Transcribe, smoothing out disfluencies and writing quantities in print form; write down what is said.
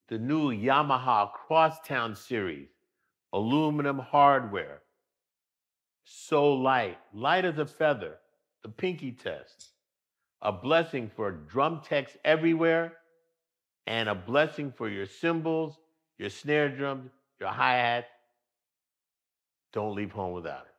the new Yamaha Crosstown series, aluminum hardware, so light, light as a feather, the pinky test, a blessing for drum techs everywhere, and a blessing for your cymbals, your snare drums, your hi-hats. Don't leave home without it.